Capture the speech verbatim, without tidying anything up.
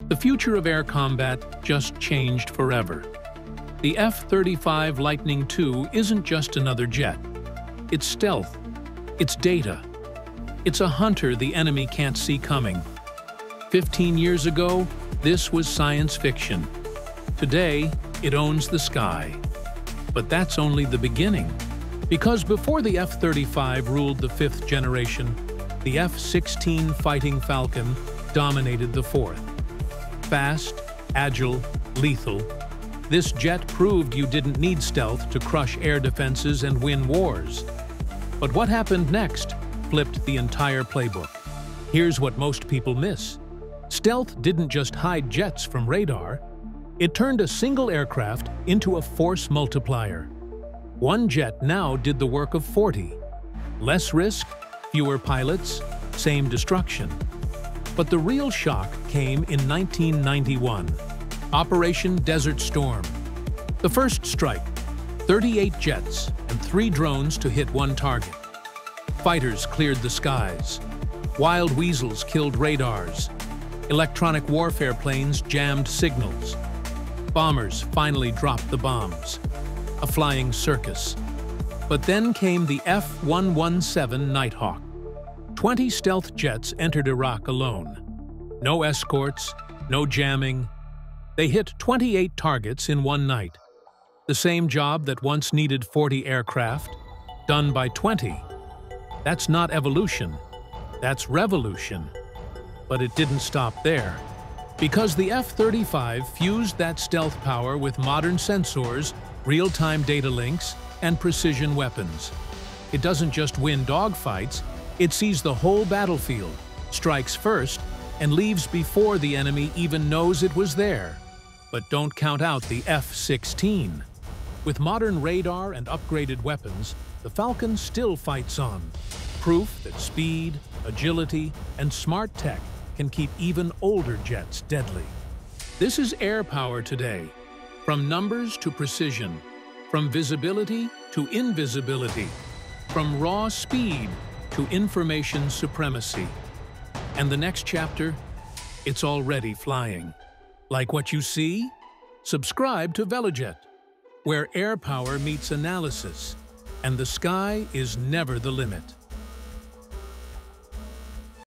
The future of air combat just changed forever. The F thirty-five Lightning two isn't just another jet. It's stealth. It's data. It's a hunter the enemy can't see coming. Fifteen years ago, this was science fiction. Today, it owns the sky. But that's only the beginning. Because before the F thirty-five ruled the fifth generation, the F sixteen Fighting Falcon dominated the fourth. Fast, agile, lethal, this jet proved you didn't need stealth to crush air defenses and win wars. But what happened next flipped the entire playbook. Here's what most people miss. Stealth didn't just hide jets from radar. It turned a single aircraft into a force multiplier. One jet now did the work of forty. Less risk, fewer pilots, same destruction. But the real shock came in nineteen ninety-one. Operation Desert Storm. The first strike, thirty-eight jets and three drones to hit one target. Fighters cleared the skies. Wild weasels killed radars. Electronic warfare planes jammed signals. Bombers finally dropped the bombs. A flying circus. But then came the F one seventeen Nighthawk. Twenty stealth jets entered Iraq alone. No escorts, no jamming. They hit twenty-eight targets in one night. The same job that once needed forty aircraft, done by twenty. That's not evolution. That's revolution. But it didn't stop there. Because the F thirty-five fused that stealth power with modern sensors, real-time data links, and precision weapons. It doesn't just win dogfights, it sees the whole battlefield, strikes first, and leaves before the enemy even knows it was there. But don't count out the F sixteen. With modern radar and upgraded weapons, the Falcon still fights on. Proof that speed, agility, and smart tech can keep even older jets deadly. This is air power today. From numbers to precision, from visibility to invisibility, from raw speed to information supremacy. And the next chapter, it's already flying. Like what you see? Subscribe to Velojet, where air power meets analysis, and the sky is never the limit.